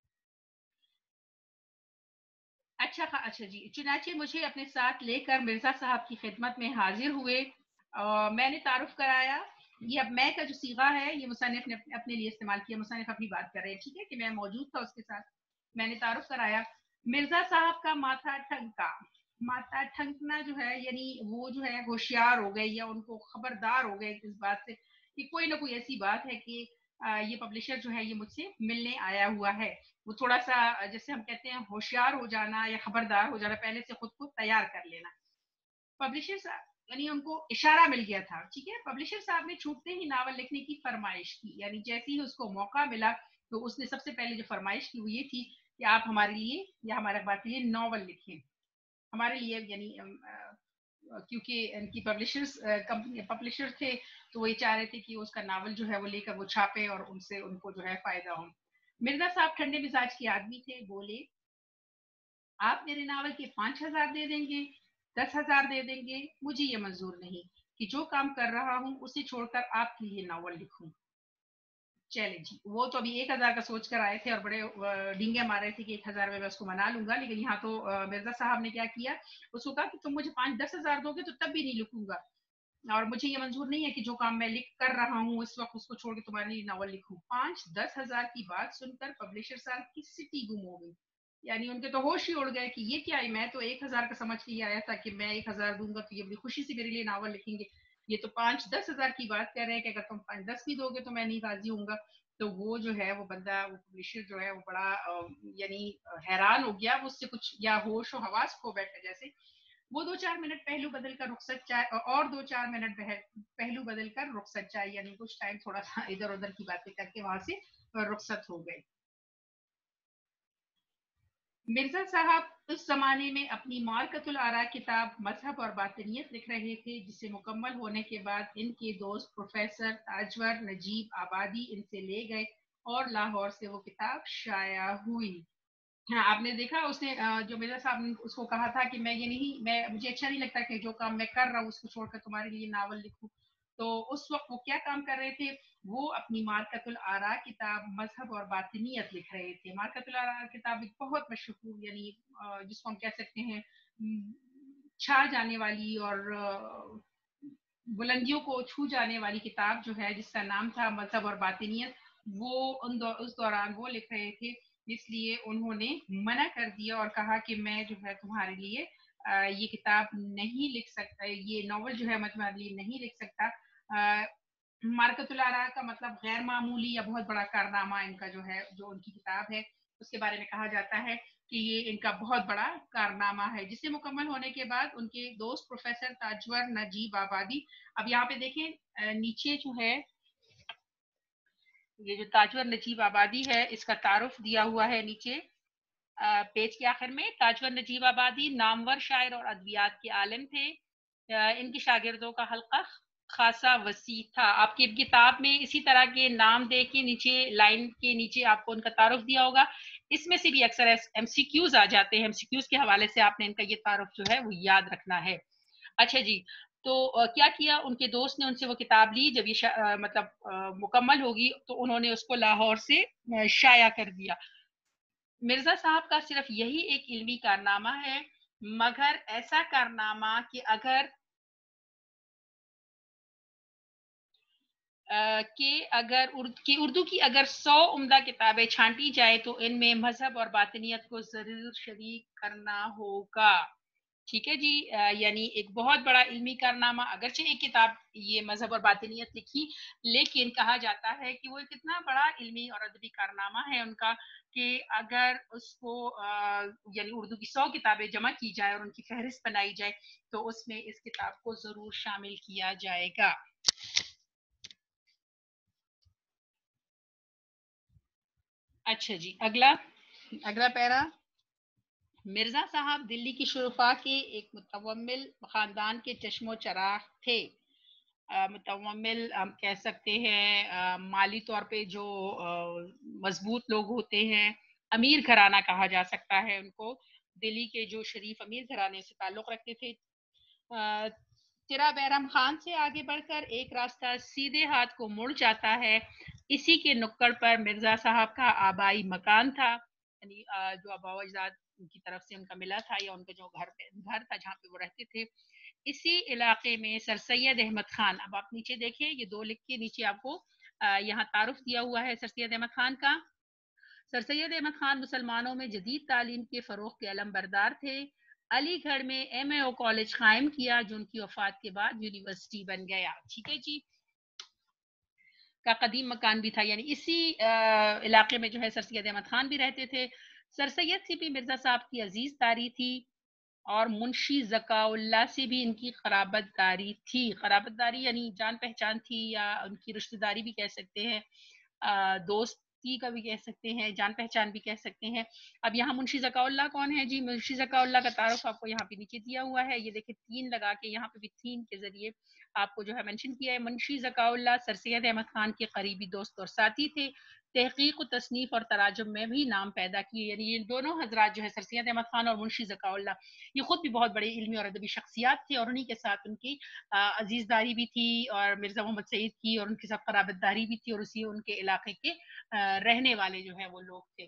اچھا جی، چنانچہ مجھے اپنے ساتھ لے کر مرزا صاحب کی خدمت میں حاضر ہوئے. میں نے تعارف کرایا. یہ اب میں کا جو صیغہ ہے یہ مصنف نے اپنے لیے استعمال کیا، مصنف اپنی بات کر رہے ہیں. ٹھیک ہے، کہ میں موجود تھا اس کے ساتھ. میں نے تعارف کرایا. مرزا صاحب کا ماتھا ٹھنکا. ماتھا ٹھنکنا جو ہے یعنی وہ جو ہے ہوشیار ہو گئے یا ان کو خبردار ہو گئے اس بات سے کہ کوئی نہ کوئی ایسی بات ہے کہ یہ پبلشر جو ہے یہ مجھ سے ملنے آیا ہوا ہے. وہ تھوڑا سا جیسے ہم کہتے ہیں ہوشیار ہو جانا یا خبردار ہو جانا، پہلے سے خود کو تیار کر لینا. پبلشر صاحب یعنی ان کو اشارہ مل گیا تھا. ٹھیک ہے، پبلشر صاحب نے چھوٹتے ہی ناول لکھنے کی فرمائش کی. یعنی جیسے ہی اس کو موقع ملا تو اس نے سب سے پہلے جو فرمائش کی وہ یہ تھی کہ آپ ہمارے لیے یا ہمارے اخبار کے لیے ناول لکھیں. ہمارے لیے یعنی کیونکہ ان کی پبلشر تھے تو وہ یہ چاہ رہے تھے کہ اس کا ناول جو ہے وہ لے کر وہ چھاپے اور ان سے ان کو جو ہے فائدہ ہو. مرزا صاحب ٹھنڈے مزاج کے آدمی تھے. بولے آپ میرے ناول کے 5000 دے دیں گے، 10,000 دے دیں گے، مجھے یہ منظور نہیں کہ جو کام کر رہا ہوں اسے چھوڑ کر آپ کے لیے ناول لکھوں. چلے جی، وہ تو ابھی 1000 کا سوچ کر آئے تھے اور بڑے ڈینگے مار رہے تھے کہ 1000 میں اس کو منا لوں گا. لیکن یہاں تو مرزا صاحب نے کیا کیا، اس کو کہا کہ تم مجھے 5-10 ہزار دو گے تو تب بھی نہیں لکھوں گا، اور مجھے یہ منظور نہیں ہے کہ جو کام میں لکھ کر رہا ہوں اس وقت اس کو چھوڑ کے تمہارے لیے ناول لکھوں. 5-10 ہزار کی بات سن کر پبلشر صاحب کی سٹی گم ہو گئی. یعنی ان کے تو ہوش ہی اڑ گئے کہ یہ کیا ہے، میں تو 1000 کا سمجھ کے یہ آیا تھا کہ میں 1000 دوں گا تو یہ بڑی خوشی سے میرے لیے ناول لکھیں گے. یہ تو 5-10 ہزار کی بات کر رہے ہیں کہ اگر تم 5-10 بھی دو گے تو میں نہیں راضی ہوں گا. تو وہ جو ہے وہ بندہ وہ پبلشر جو ہے وہ بڑا یعنی حیران ہو گیا. وہ اس سے کچھ یا ہوش و حواس کھو بیٹھا جیسے. وہ 2-4 منٹ پہلو بدل کر رخصت چائے اور 2-4 منٹ پہلو بدل کر رخصت چائے یعنی کچھ ٹائم تھوڑا سا ادھر ادھر کی باتیں کر کے وہاں سے رخصت ہو گئے. مرزا صاحب اس زمانے میں اپنی مارکت الآراء کتاب مذہب اور باطنیت لکھ رہے تھے، جسے مکمل ہونے کے بعد ان کے دوست پروفیسر تاجور نجیب آبادی ان سے لے گئے اور لاہور سے وہ کتاب شائع ہوئی. ہاں، آپ نے دیکھا اس نے جو مرزا صاحب نے اس کو کہا تھا کہ میں یہ نہیں، میں مجھے اچھا نہیں لگتا کہ جو کام میں کر رہا ہوں اس کو چھوڑ کر تمہارے لیے ناول لکھوں. تو اس وقت وہ کیا کام کر رہے تھے، وہ اپنی مارکت الآراء کتاب مذہب اور باطنیت لکھ رہے تھے. مارکت الآراء کتاب ایک بہت مشہور یعنی جس کو ہم کہہ سکتے ہیں چھا جانے والی اور بلندیوں کو چھو جانے والی کتاب جو ہے جس کا نام تھا مذہب اور باطنیت. وہ اس دوران وہ لکھ رہے تھے، اس لیے انہوں نے منع کر دیا اور کہا کہ میں جو ہے تمہارے لیے یہ کتاب نہیں لکھ سکتا، یہ ناول جو ہے میں تمہارے لیے نہیں لکھ سکتا. مارکت الآراء کا مطلب غیر معمولی یا بہت بڑا کارنامہ ان کا جو ہے جو ان کی کتاب ہے اس کے بارے میں کہا جاتا ہے کہ یہ ان کا بہت بڑا کارنامہ ہے، جسے مکمل ہونے کے بعد ان کے دوست پروفیسر تاجور نجیب آبادی. اب یہاں پہ دیکھیں نیچے جو ہے یہ جو تاجور نجیب آبادی ہے اس کا تعارف دیا ہوا ہے نیچے پیج کے آخر میں. تاجور نجیب آبادی نامور شاعر اور ادبیات کے عالم تھے. ان کی شاگردوں کا حلقہ خاصا وسیع تھا. آپ کی کتاب میں اسی طرح کے نام دے کے نیچے لائن کے نیچے آپ کو ان کا تعارف دیا ہوگا. اس میں سے بھی اکثر ایم سی کیوز آ جاتے ہیں، ایم سی کیوز کے حوالے سے آپ نے ان کا یہ تعارف جو ہے وہ یاد رکھنا ہے. اچھا جی، تو کیا کیا ان کے دوست نے ان سے وہ کتاب لی. جب یہ مطلب مکمل ہوگی تو انہوں نے اس کو لاہور سے شائع کر دیا. مرزا صاحب کا صرف یہی ایک علمی کارنامہ ہے، مگر ایسا کارنامہ کہ اگر کہ اردو کی اگر 100 عمدہ کتابیں چھانٹی جائے تو ان میں مذہب اور باطنیت کو ضرور شریک کرنا ہوگا. ٹھیک ہے جی. یعنی ایک بہت بڑا علمی کارنامہ، اگرچہ ایک کتاب یہ مذہب اور باطنیت لکھی، لیکن کہا جاتا ہے کہ وہ کتنا بڑا علمی اور ادبی کارنامہ ہے ان کا، کہ اگر اس کو یعنی اردو کی 100 کتابیں جمع کی جائے اور ان کی فہرست بنائی جائے تو اس میں اس کتاب کو ضرور شامل کیا جائے گا. اچھا جی، اگلا پیرا. مرزا صاحب دلی کی شرفا کے ایک متومل خاندان کے چشم و چراغ تھے. متومل ہم کہہ سکتے ہیں مالی طور پہ جو مضبوط لوگ ہوتے ہیں، امیر گھرانہ کہا جا سکتا ہے ان کو. دلی کے جو شریف امیر گھرانے سے تعلق رکھتے تھے. تیرا بیرم خان سے آگے بڑھ کر ایک راستہ سیدھے ہاتھ کو مڑ جاتا ہے. اسی کے نکڑ پر مرزا صاحب کا آبائی مکان تھا، یعنی جو آبا و اجداد کی طرف سے ان کا ملا تھا، یا ان کا جو گھر تھا جہاں پہ وہ رہتے تھے. اسی علاقے میں سر سید احمد خان، اب آپ نیچے دیکھیں یہ 2 لکھ کے نیچے آپ کو یہاں تعارف دیا ہوا ہے سر سید احمد خان کا. سر سید احمد خان مسلمانوں میں جدید تعلیم کے فروغ کے علم بردار تھے. علی گڑھ میں ایم اے او کالج قائم کیا جو ان کی وفات کے بعد یونیورسٹی بن گیا. ٹھیک ہے جی. کا قدیم مکان بھی تھا، یعنی اسی علاقے میں جو ہے سر سید احمد خان بھی رہتے تھے. سر سید سے بھی مرزا صاحب کی عزیز داری تھی اور منشی ذکاء اللہ سے بھی ان کی قرابت داری تھی. قرابت داری یعنی جان پہچان تھی، یا ان کی رشتہ داری بھی کہہ سکتے ہیں، دوستی کا بھی کہہ سکتے ہیں، جان پہچان بھی کہہ سکتے ہیں. اب یہاں منشی ذکاء اللہ کون ہے جی؟ منشی ذکاء اللہ کا تعارف آپ کو یہاں پہ نیچے دیا ہوا ہے. یہ دیکھیں 3 لگا کے یہاں پہ بھی 3 کے ذریعے آپ کو جو ہے مینشن کیا ہے. منشی ذکاء اللہ سر سید احمد خان کے قریبی دوست اور ساتھی تھے. تحقیق و تصنیف اور تراجم میں بھی نام پیدا کیے. یعنی یہ دونوں حضرات جو ہے سر سید احمد خان اور منشی ذکاء اللہ، یہ خود بھی بہت بڑے علمی اور ادبی شخصیات تھے، اور انہی کے ساتھ ان کی عزیز داری بھی تھی اور مرزا محمد سعید کی اور ان کے ساتھ قرابت داری بھی تھی، اور اسی ان کے علاقے کے رہنے والے جو ہیں وہ لوگ تھے.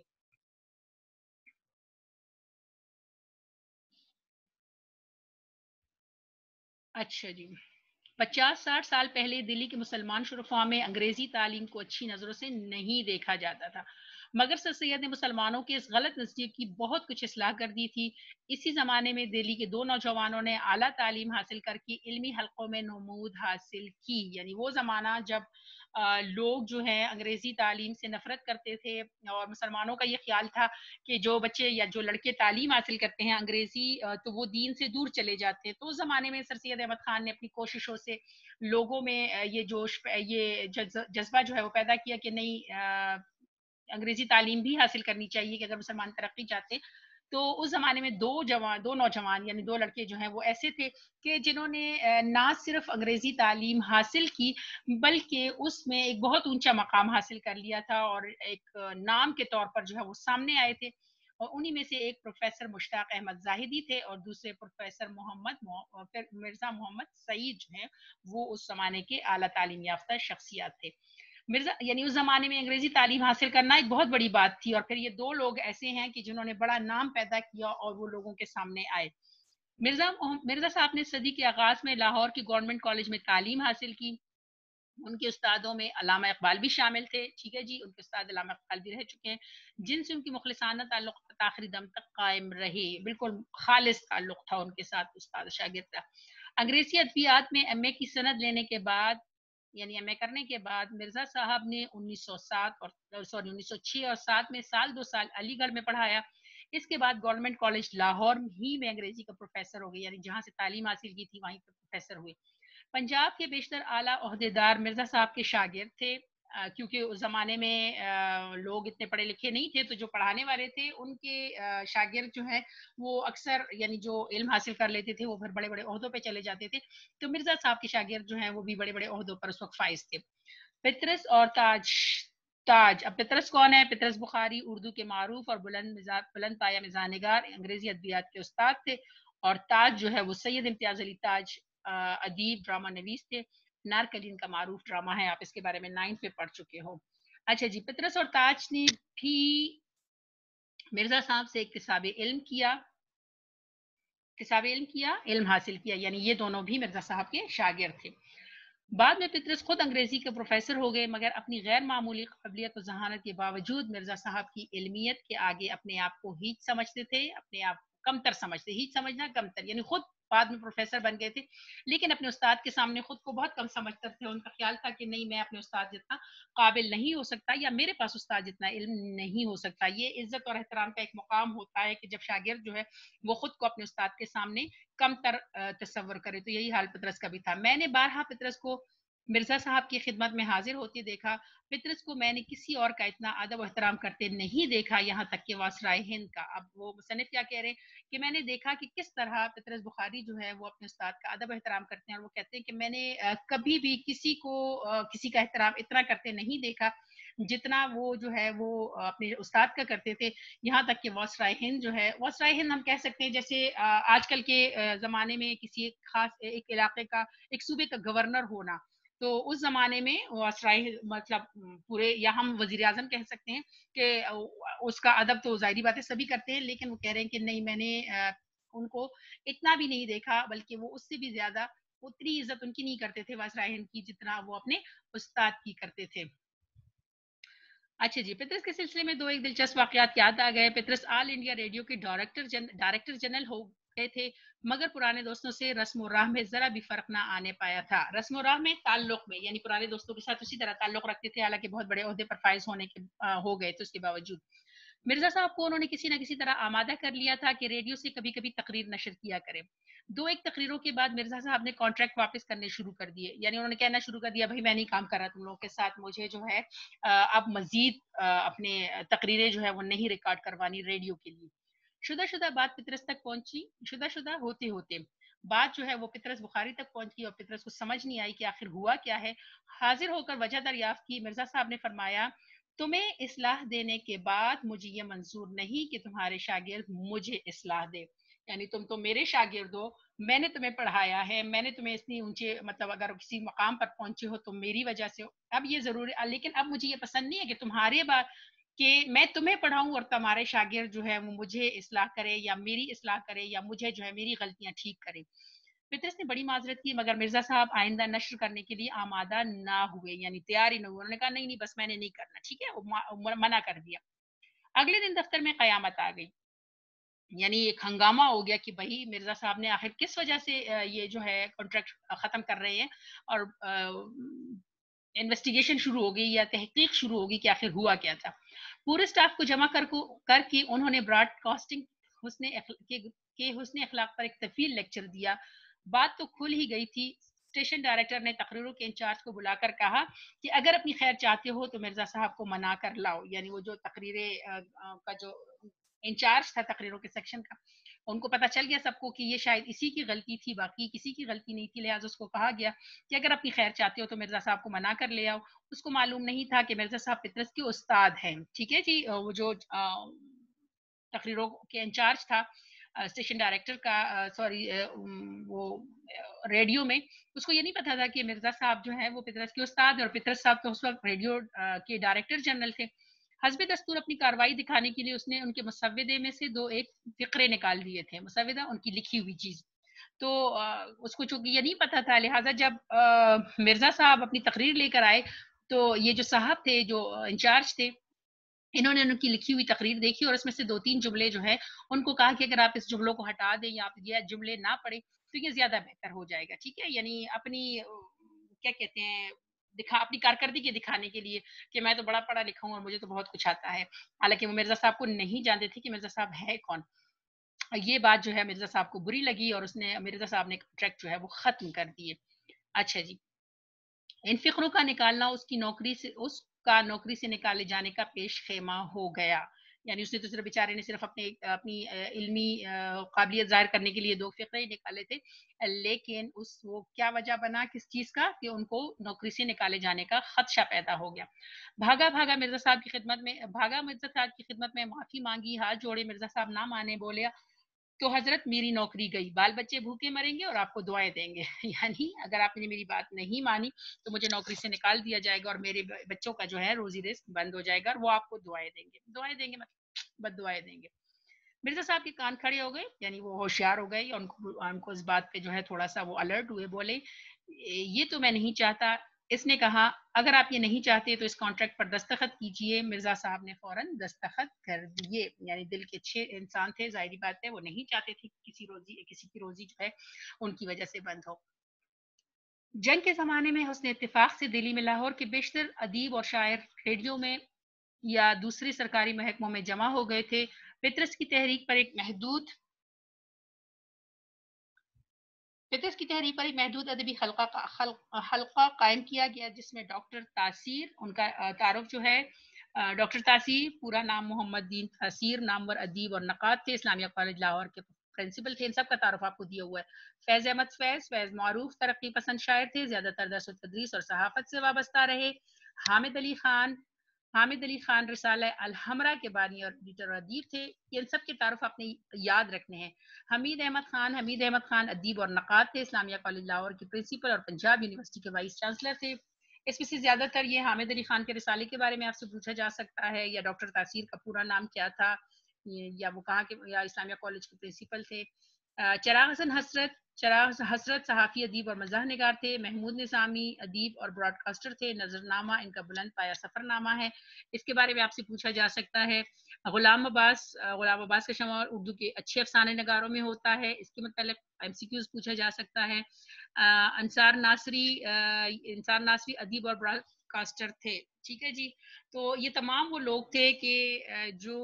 اچھا جی. 50-60 سال پہلے دلی کے مسلمان شرفاء میں انگریزی تعلیم کو اچھی نظروں سے نہیں دیکھا جاتا تھا، مگر سر سید نے مسلمانوں کے اس غلط نظریے کی بہت کچھ اصلاح کر دی تھی. اسی زمانے میں دلی کے 2 نوجوانوں نے اعلیٰ تعلیم حاصل کر کے علمی حلقوں میں نمود حاصل کی. یعنی وہ زمانہ جب لوگ جو ہیں انگریزی تعلیم سے نفرت کرتے تھے، اور مسلمانوں کا یہ خیال تھا کہ جو بچے یا جو لڑکے تعلیم حاصل کرتے ہیں انگریزی تو وہ دین سے دور چلے جاتے ہیں. تو اس زمانے میں سر سید احمد خان نے اپنی کوششوں سے لوگوں میں یہ جوش، یہ جذبہ جو ہے وہ پیدا کیا کہ نہیں، انگریزی تعلیم بھی حاصل کرنی چاہیے کہ اگر مسلمان ترقی چاہتے. تو اس زمانے میں 2 نوجوان یعنی 2 لڑکے جو ہیں وہ ایسے تھے کہ جنہوں نے نہ صرف انگریزی تعلیم حاصل کی بلکہ اس میں ایک بہت اونچا مقام حاصل کر لیا تھا، اور ایک نام کے طور پر جو ہے وہ سامنے آئے تھے. اور انہی میں سے ایک پروفیسر مشتاق احمد زاہدی تھے، اور دوسرے پروفیسر مرزا محمد سعید جو ہیں وہ اس زمانے کے اعلیٰ تعلیم یافتہ شخصیات تھے. مرزا یعنی اس زمانے میں انگریزی تعلیم حاصل کرنا ایک بہت بڑی بات تھی، اور پھر یہ 2 لوگ ایسے ہیں کہ جنہوں نے بڑا نام پیدا کیا اور وہ لوگوں کے سامنے آئے. مرزا صاحب نے صدی کے آغاز میں لاہور کے گورنمنٹ کالج میں تعلیم حاصل کی. ان کے استادوں میں علامہ اقبال بھی شامل تھے. ٹھیک ہے جی. ان کے استاد علامہ اقبال بھی رہ چکے ہیں جن سے ان کی مخلصانہ تعلق آخری دم تک قائم رہے. بالکل خالص تعلق تھا ان کے ساتھ استاد شاگرد کا. انگریزی ادبیات میں ایم اے کی سند لینے کے بعد، یعنی ایم اے کرنے کے بعد، مرزا صاحب نے 1906 اور 7 میں سال 2 سال علی گڑھ میں پڑھایا. اس کے بعد گورنمنٹ کالج لاہور ہی میں انگریزی کا پروفیسر ہو گئے، یعنی جہاں سے تعلیم حاصل کی تھی وہیں پہ پروفیسر ہوئے. پنجاب کے بیشتر اعلیٰ عہدیدار مرزا صاحب کے شاگرد تھے، کیونکہ اس زمانے میں لوگ اتنے پڑھے لکھے نہیں تھے، تو جو پڑھانے والے تھے ان کے شاگرد جو ہیں وہ اکثر یعنی جو علم حاصل کر لیتے تھے وہ پھر بڑے بڑے عہدوں پہ چلے جاتے تھے. تو مرزا صاحب کے شاگرد جو ہیں وہ بھی بڑے بڑے عہدوں پر اس وقت فائز تھے. پطرس اور تاج. اب پطرس کون ہے؟ پطرس بخاری اردو کے معروف اور بلند پایہ مزاح نگار انگریزی ادبیات کے استاد تھے، اور تاج جو ہے وہ سید امتیاز علی تاج ادیب ڈرامہ نویس تھے. نارکلین کا معروف ڈرامہ ہے، آپ اس کے بارے میں 9 پہ پڑھ چکے ہو. اچھا جی. پطرس اور تاج نے بھی مرزا صاحب سے اکتساب علم علم حاصل کیا، یعنی یہ دونوں بھی مرزا صاحب کے شاگرد تھے. بعد میں پطرس خود انگریزی کے پروفیسر ہو گئے، مگر اپنی غیر معمولی قابلیت و ذہانت کے باوجود مرزا صاحب کی علمیت کے آگے اپنے آپ کو ہیچ سمجھتے تھے، اپنے آپ کو کمتر سمجھتے، ہیچ سمجھنا کمتر، یعنی خود بعد میں پروفیسر بن گئے تھے لیکن اپنے استاد کے سامنے خود کو بہت کم سمجھتے تھے. ان کا خیال تھا کہ نہیں، میں اپنے استاد جتنا قابل نہیں ہو سکتا یا میرے پاس استاد جتنا علم نہیں ہو سکتا. یہ عزت اور احترام کا ایک مقام ہوتا ہے کہ جب شاگرد جو ہے وہ خود کو اپنے استاد کے سامنے کم تر تصور کرے. تو یہی حال پطرس کا بھی تھا. میں نے بارہا پطرس کو مرزا صاحب کی خدمت میں حاضر ہوتے دیکھا. پطرس کو میں نے کسی اور کا اتنا ادب و احترام کرتے نہیں دیکھا، یہاں تک کہ واسرائے ہند کا. اب وہ مصنف کیا کہہ رہے ہیں کہ میں نے دیکھا کہ کس طرح پطرس بخاری جو ہے وہ اپنے استاد کا ادب و احترام کرتے ہیں، اور وہ کہتے ہیں کہ میں نے کبھی بھی کسی کو کسی کا احترام اتنا کرتے نہیں دیکھا جتنا وہ جو ہے وہ اپنے استاد کا کرتے تھے. یہاں تک کہ واسرائے ہند جو ہے، واسرائے ہند ہم کہہ سکتے ہیں جیسے آج کل کے زمانے میں کسی ایک خاص ایک علاقے کا، ایک صوبے کا گورنر ہونا. تو اس زمانے میں واسرائے مطلب پورے، یا ہم وزیر اعظم کہہ سکتے ہیں کہ اس کا ادب تو ظاہری باتیں سبھی کرتے ہیں، لیکن وہ کہہ رہے ہیں کہ نہیں، میں نے ان کو اتنا بھی نہیں دیکھا، بلکہ وہ اس سے بھی زیادہ اتنی عزت ان کی نہیں کرتے تھے واسرائے ہند کی جتنا وہ اپنے استاد کی کرتے تھے. اچھا جی، پطرس کے سلسلے میں دو ایک دلچسپ واقعات یاد آ گئے. پطرس آل انڈیا ریڈیو کے ڈائریکٹر جنرل ہو گئے تھے، مگر پرانے دوستوں سے رسم و راہ میں ذرا بھی فرق نہ آنے پایا تھا. رسم و راہ میں، تعلق میں، یعنی پرانے دوستوں کے ساتھ اسی طرح تعلق رکھتے تھے، حالانکہ بہت بڑے عہدے پر فائز ہونے کے ہو گئے تھے اس کے باوجود. مرزا صاحب کو انہوں نے کسی نہ کسی طرح آمادہ کر لیا تھا کہ ریڈیو سے کبھی کبھی تقریر نشر کیا کرے. دو ایک تقریروں کے بعد مرزا صاحب نے کانٹریکٹ واپس کرنے شروع کر دیے، یعنی انہوں نے کہنا شروع کر دیا بھائی میں نہیں کام کر رہا تم لوگوں کے ساتھ، مجھے جو ہے اب مزید اپنے تقریریں جو ہے وہ نہیں ریکارڈ کروانی ریڈیو کے لیے. شدہ شدہ بات پطرس تک پہنچی. شدہ شدہ ہوتے ہوتے بات جو ہے وہ پطرس بخاری تک پہنچی، اور پطرس کو سمجھ نہیں آئی کہ آخر ہوا کیا ہے. حاضر ہو کر وجہ دریافت کی. مرزا صاحب نے فرمایا تمہیں اصلاح دینے کے بعد مجھے یہ منظور نہیں کہ تمہارے شاگرد مجھے اصلاح دے. یعنی تم تو میرے شاگرد ہو، میں نے تمہیں پڑھایا ہے، میں نے تمہیں اتنی اونچے مطلب اگر کسی مقام پر پہنچے ہو تو میری وجہ سے ہو. اب یہ ضروری، لیکن اب مجھے یہ پسند نہیں ہے کہ تمہارے بات کہ میں تمہیں پڑھاؤں اور تمہارے شاگرد جو ہے وہ مجھے اصلاح کرے یا میری اصلاح کرے یا مجھے جو ہے میری غلطیاں ٹھیک کرے. پطرس نے بڑی معذرت کی، مگر مرزا صاحب آئندہ نشر کرنے کے لیے آمادہ نہ ہوئے، یعنی تیار ہی نہ ہوئے. انہوں نے کہا نہیں نہیں بس میں نے نہیں کرنا، ٹھیک ہے، منع کر دیا. اگلے دن دفتر میں قیامت آ گئی، یعنی ایک ہنگامہ ہو گیا کہ بھائی مرزا صاحب نے آخر کس وجہ سے یہ جو ہے کانٹریکٹ ختم کر رہے ہیں، اور انویسٹیگیشن شروع ہو گئی یا تحقیق شروع ہوگی کہ آخر ہوا کیا تھا. پورے سٹاف کو جمع کر کے انہوں نے براڈ کاسٹنگ کے حسن اخلاق پر ایک طویل لیکچر دیا. بات تو کھل ہی گئی تھی. اسٹیشن ڈائریکٹر نے تقریروں کے انچارج کو بلا کر کہا کہ اگر اپنی خیر چاہتے ہو تو مرزا صاحب کو منا کر لاؤ. یعنی وہ جو تقریریں کا جو انچارج تھا تقریروں کے سیکشن کا، ان کو پتا چل گیا سب کو کہ یہ شاید اسی کی غلطی تھی، باقی کسی کی غلطی نہیں تھی. لہٰذا اس کو کہا گیا کہ اگر اپنی خیر چاہتے ہو تو مرزا صاحب کو منا کر لے آؤ. اس کو معلوم نہیں تھا کہ مرزا صاحب پطرس کے استاد ہیں. ٹھیک ہے جی، وہ جو تقریروں کے انچارج تھا اسٹیشن ڈائریکٹر کا، سوری وہ ریڈیو میں، اس کو یہ نہیں پتا تھا کہ مرزا صاحب جو ہے وہ پطرس کے استاد ہیں، اور پطرس صاحب تو اس وقت ریڈیو کے ڈائریکٹر جنرل تھے. حسب دستور اپنی کاروائی دکھانے کے لیے اس نے ان کے مسودے میں سے دو ایک فقرے نکال دیے تھے. مسودہ ان کی لکھی ہوئی چیز. تو اس کو چونکہ یہ نہیں پتا تھا، لہٰذا جب مرزا صاحب اپنی تقریر لے کر آئے تو یہ جو صاحب تھے، جو انچارج تھے، انہوں نے ان کی لکھی ہوئی تقریر دیکھی اور اس میں سے دو تین جملے جو ہے ان کو کہا کہ اگر آپ اس جملوں کو ہٹا دیں یا آپ یہ جملے نہ پڑھیں تو یہ زیادہ بہتر ہو جائے گا. ٹھیک ہے، یعنی اپنی کیا کہتے ہیں اپنی کارکردگی دکھانے کے لیے کہ میں تو بڑا پڑھا لکھا ہوں اور مجھے تو بہت کچھ آتا ہے. حالانکہ وہ مرزا صاحب کو نہیں جانتے تھے کہ مرزا صاحب ہے کون. یہ بات جو ہے مرزا صاحب کو بری لگی اور اس نے مرزا صاحب نے کانٹریکٹ جو ہے وہ ختم کر دیے. اچھا جی، ان فقروں کا نکالنا اس کا نوکری سے نکالے جانے کا پیش خیمہ ہو گیا. یعنی اس نے تو صرف بیچارے نے صرف اپنی علمی قابلیت ظاہر کرنے کے لیے دو فقرے ہی نکالے تھے، لیکن وہ کیا وجہ بنا کس چیز کا کہ ان کو نوکری سے نکالے جانے کا خدشہ پیدا ہو گیا. بھاگا مرزا صاحب کی خدمت میں معافی مانگی، ہاتھ جوڑے. مرزا صاحب نہ مانے، بولے تو حضرت میری نوکری گئی، بال بچے بھوکے مریں گے اور آپ کو دعائیں دیں گے. یعنی اگر آپ نے میری بات نہیں مانی تو مجھے نوکری سے نکال دیا جائے گا اور میرے بچوں کا جو ہے روزی رزق بند ہو جائے گا، اور وہ آپ کو دعائیں دیں گے. دعائیں دیں گے مطلب بد دعائیں دیں گے. مرزا صاحب کے کان کھڑے ہو گئے، یعنی وہ ہوشیار ہو گئے، ان کو اس بات پہ جو ہے تھوڑا سا وہ الرٹ ہوئے، بولے یہ تو میں نہیں چاہتا. اس نے کہا اگر آپ یہ نہیں چاہتے تو اس کانٹریکٹ پر دستخط کیجئے. مرزا صاحب نے فوراً دستخط کر دیے. یعنی دل کے اچھے انسان تھے، ظاہری بات ہے وہ نہیں چاہتے تھے کسی کی روزی جو ہے ان کی وجہ سے بند ہو. جنگ کے زمانے میں حسن اتفاق سے دلی میں لاہور کے بیشتر ادیب اور شاعر ریڈیو میں یا دوسری سرکاری محکموں میں جمع ہو گئے تھے. پطرس کی تحریک پر ایک محدود ادبی حلقہ قائم کیا گیا، جس میں ڈاکٹر تاثیر، ان کا تعارف جو ہے ڈاکٹر تاثیر پورا نام محمد دین تاثیر، نامور ادیب اور نقاد تھے، اسلامیہ کالج لاہور کے پرنسپل تھے. ان سب کا تعارف آپ کو دیا ہوا ہے. فیض احمد فیض معروف ترقی پسند شاعر تھے، زیادہ تر درس و تدریس اور صحافت سے وابستہ رہے. حامد علی خان رسالہ الحمرا کے بانی اور ایڈیٹر اور ادیب تھے. ان سب کے تعارف آپ نے یاد رکھنے ہیں. حمید احمد خان ادیب اور نقاد تھے، اسلامیہ کالج لاہور کے پرنسپل اور پنجاب یونیورسٹی کے وائس چانسلر تھے. اس میں سے زیادہ تر یہ حامد علی خان کے رسالے کے بارے میں آپ سے پوچھا جا سکتا ہے، یا ڈاکٹر تاثیر کا پورا نام کیا تھا، یا وہ کہاں کے، یا اسلامیہ کالج کے پرنسپل تھے. چراغ حسرت صحافی ادیب اور مزاح نگار تھے. محمود نظامی ادیب اور براڈ کاسٹر تھے. نظر نامہ ان کا بلند پایا سفر نامہ ہے، اس کے بارے میں آپ سے پوچھا جا سکتا ہے. غلام عباس کا شمار اردو کے اچھے افسانے نگاروں میں ہوتا ہے، اس کے متعلق ایم سی کیوز پوچھا جا سکتا ہے. انصار ناصری ادیب اور براڈ کاسٹر تھے. ٹھیک ہے جی. تو یہ تمام وہ لوگ تھے کہ جو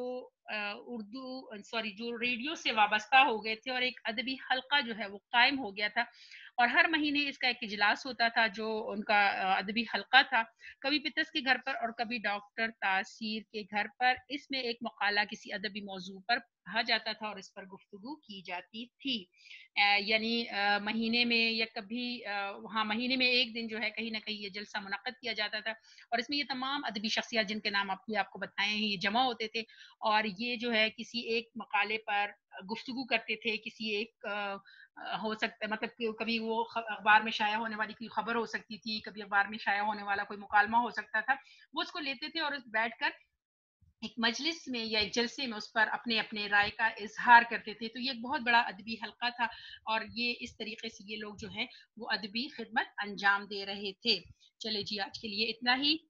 جو ریڈیو سے وابستہ ہو گئے تھے، اور ایک ادبی حلقہ جو ہے وہ قائم ہو گیا تھا، اور ہر مہینے اس کا ایک اجلاس ہوتا تھا جو ان کا ادبی حلقہ تھا. کبھی پطرس کے گھر پر اور کبھی ڈاکٹر تاثیر کے گھر پر. اس میں ایک مقالہ کسی ادبی موضوع پر کہا جاتا تھا اور اس پر گفتگو کی جاتی تھی. یعنی مہینے میں یا کبھی مہینے میں ایک دن جو ہے کہیں نہ کہیں یہ جلسہ منعقد کیا جاتا تھا، اور اس میں یہ تمام ادبی شخصیات جن کے نام آپ کو بتائے ہیں یہ جمع ہوتے تھے، اور یہ جو ہے کسی ایک مقالے پر گفتگو کرتے تھے. کسی ایک ہو سکتا ہے، مطلب کہ کبھی وہ اخبار میں شائع ہونے والی کوئی خبر ہو سکتی تھی، کبھی اخبار میں شائع ہونے والا کوئی مکالمہ ہو سکتا تھا. وہ اس کو لیتے تھے اور بیٹھ کر ایک مجلس میں یا ایک جلسے میں اس پر اپنے اپنے رائے کا اظہار کرتے تھے. تو یہ ایک بہت بڑا ادبی حلقہ تھا، اور یہ اس طریقے سے یہ لوگ جو ہے وہ ادبی خدمت انجام دے رہے تھے. چلے جی، آج کے لیے اتنا ہی.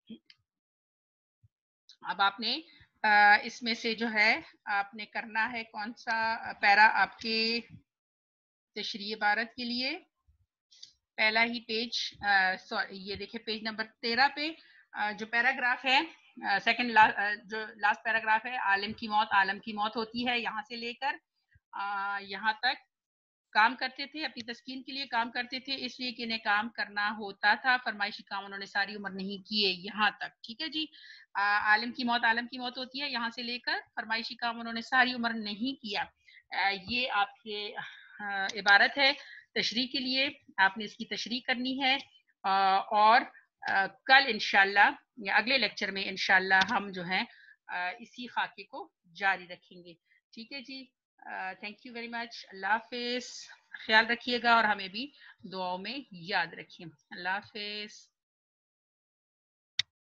اب آپ نے اس میں سے جو ہے آپ نے کرنا ہے کون سا پیرا آپ کے تشریح عبارت کے لیے. پہلا ہی پیج، یہ دیکھیں پیج نمبر 13 پہ جو پیراگراف ہے، سیکنڈ جو لاسٹ پیراگراف ہے، عالم کی موت ہوتی ہے، یہاں سے لے کر یہاں تک کام کرتے تھے، اپنی تسکین کے لیے کام کرتے تھے، اس لیے کہ انہیں کام کرنا ہوتا تھا. فرمائشی کام انہوں نے ساری عمر نہیں کیے، یہاں تک. ٹھیک ہے جی. عالم کی موت ہوتی ہے، یہاں سے لے کر فرمائشی کام انہوں نے ساری عمر نہیں کیا. یہ آپ کے عبارت ہے. تشریح کے لیے آپ نے اس کی تشریح کرنی ہے، اور کل انشاءاللہ یا اگلے لیکچر میں انشاءاللہ ہم جو ہیں اسی خاکے کو جاری رکھیں گے. ٹھیک ہے جی. Thank you very much. اللہ حافظ. خیال رکھیے گا اور ہمیں بھی دعاؤں میں یاد رکھیں. اللہ حافظ.